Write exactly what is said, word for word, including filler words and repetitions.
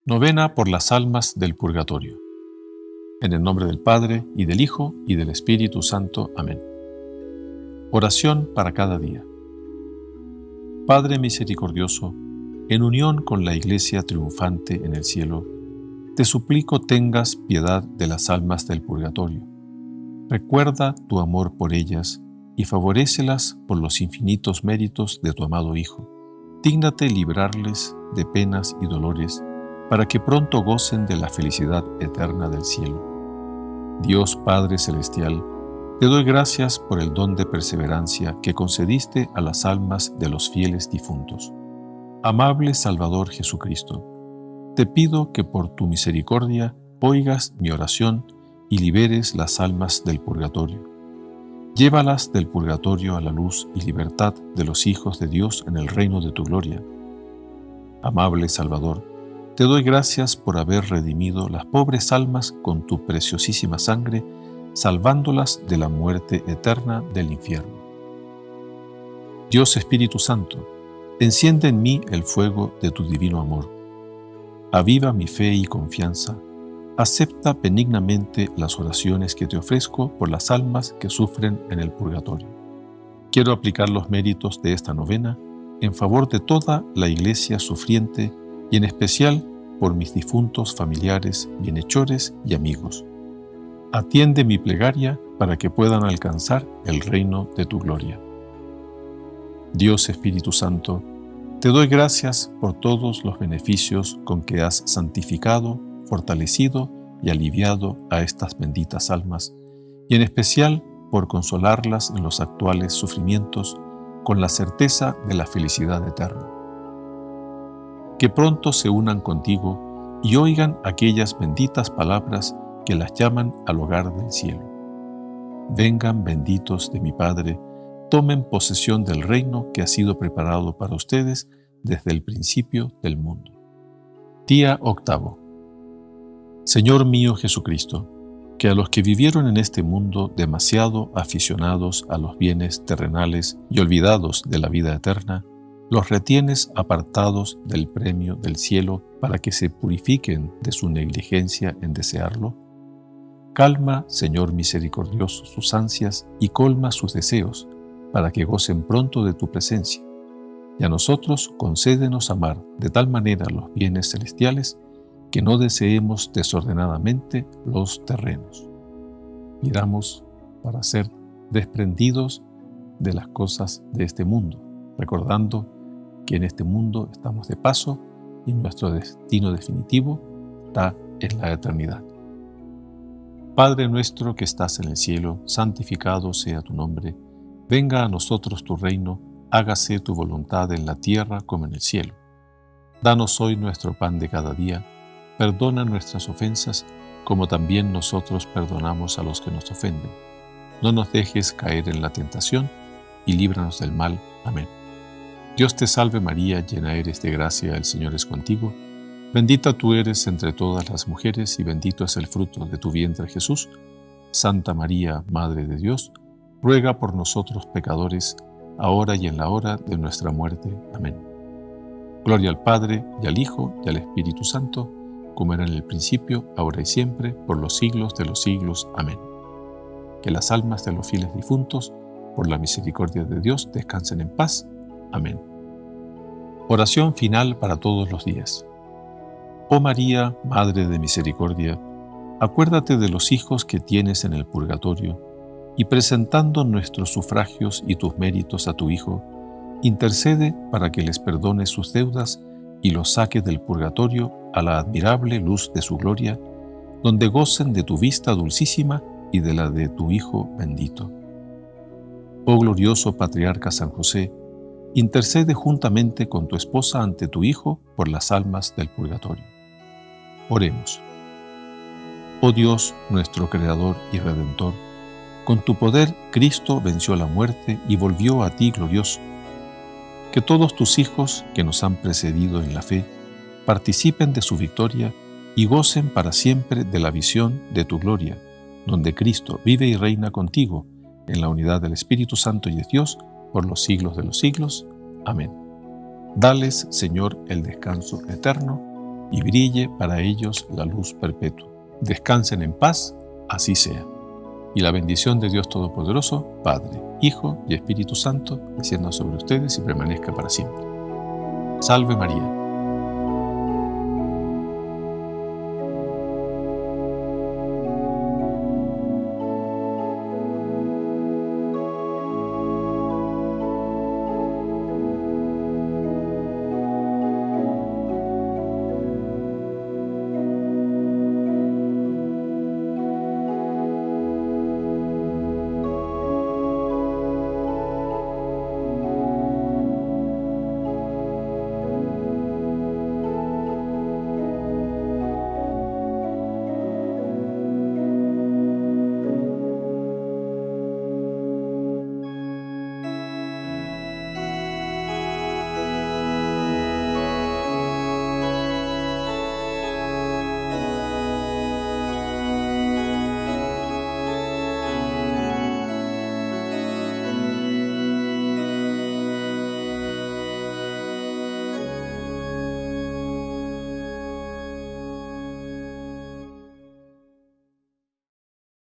Novena por las almas del purgatorio. En el nombre del Padre, y del Hijo, y del Espíritu Santo. Amén. Oración para cada día. Padre misericordioso, en unión con la Iglesia triunfante en el cielo, te suplico tengas piedad de las almas del purgatorio. Recuerda tu amor por ellas y favorécelas por los infinitos méritos de tu amado Hijo. Dígnate librarles de penas y dolores, para que pronto gocen de la felicidad eterna del cielo. Dios Padre Celestial, te doy gracias por el don de perseverancia que concediste a las almas de los fieles difuntos. Amable Salvador Jesucristo, te pido que por tu misericordia oigas mi oración y liberes las almas del purgatorio. Llévalas del purgatorio a la luz y libertad de los hijos de Dios en el reino de tu gloria. Amable Salvador, te doy gracias por haber redimido las pobres almas con tu preciosísima sangre, salvándolas de la muerte eterna del infierno. Dios Espíritu Santo, enciende en mí el fuego de tu divino amor. Aviva mi fe y confianza. Acepta benignamente las oraciones que te ofrezco por las almas que sufren en el purgatorio. Quiero aplicar los méritos de esta novena en favor de toda la Iglesia sufriente y en especial por mis difuntos familiares, bienhechores y amigos. Atiende mi plegaria para que puedan alcanzar el reino de tu gloria. Dios Espíritu Santo, te doy gracias por todos los beneficios con que has santificado, fortalecido y aliviado a estas benditas almas, y en especial por consolarlas en los actuales sufrimientos con la certeza de la felicidad eterna. Que pronto se unan contigo y oigan aquellas benditas palabras que las llaman al hogar del cielo. Vengan benditos de mi Padre, tomen posesión del reino que ha sido preparado para ustedes desde el principio del mundo. Día octavo. Señor mío Jesucristo, que a los que vivieron en este mundo demasiado aficionados a los bienes terrenales y olvidados de la vida eterna, los retienes apartados del premio del cielo para que se purifiquen de su negligencia en desearlo. Calma, Señor misericordioso, sus ansias y colma sus deseos, para que gocen pronto de tu presencia. Y a nosotros concédenos amar de tal manera los bienes celestiales que no deseemos desordenadamente los terrenos. Miramos para ser desprendidos de las cosas de este mundo, recordando que en este mundo estamos de paso y nuestro destino definitivo está en la eternidad. Padre nuestro que estás en el cielo, santificado sea tu nombre. Venga a nosotros tu reino, hágase tu voluntad en la tierra como en el cielo. Danos hoy nuestro pan de cada día. Perdona nuestras ofensas, como también nosotros perdonamos a los que nos ofenden. No nos dejes caer en la tentación, y líbranos del mal. Amén. Dios te salve María, llena eres de gracia, el Señor es contigo. Bendita tú eres entre todas las mujeres, y bendito es el fruto de tu vientre Jesús. Santa María, Madre de Dios, ruega por nosotros pecadores, ahora y en la hora de nuestra muerte. Amén. Gloria al Padre, y al Hijo, y al Espíritu Santo, como era en el principio, ahora y siempre, por los siglos de los siglos. Amén. Que las almas de los fieles difuntos, por la misericordia de Dios, descansen en paz. Amén. Oración final para todos los días. Oh María, Madre de Misericordia, acuérdate de los hijos que tienes en el purgatorio, y presentando nuestros sufragios y tus méritos a tu Hijo, intercede para que les perdone sus deudas y los saque del purgatorio a la admirable luz de su gloria, donde gocen de tu vista dulcísima y de la de tu Hijo bendito. Oh glorioso Patriarca San José, intercede juntamente con tu esposa ante tu Hijo por las almas del purgatorio. Oremos. Oh Dios, nuestro Creador y Redentor, con tu poder Cristo venció la muerte y volvió a ti glorioso. Que todos tus hijos que nos han precedido en la fe participen de su victoria y gocen para siempre de la visión de tu gloria, donde Cristo vive y reina contigo en la unidad del Espíritu Santo y de Dios por los siglos de los siglos. Amén. Dales, Señor, el descanso eterno. y brille para ellos la luz perpetua. Descansen en paz, así sea. Y la bendición de Dios Todopoderoso, Padre, Hijo y Espíritu Santo, descienda sobre ustedes y permanezca para siempre. Salve María.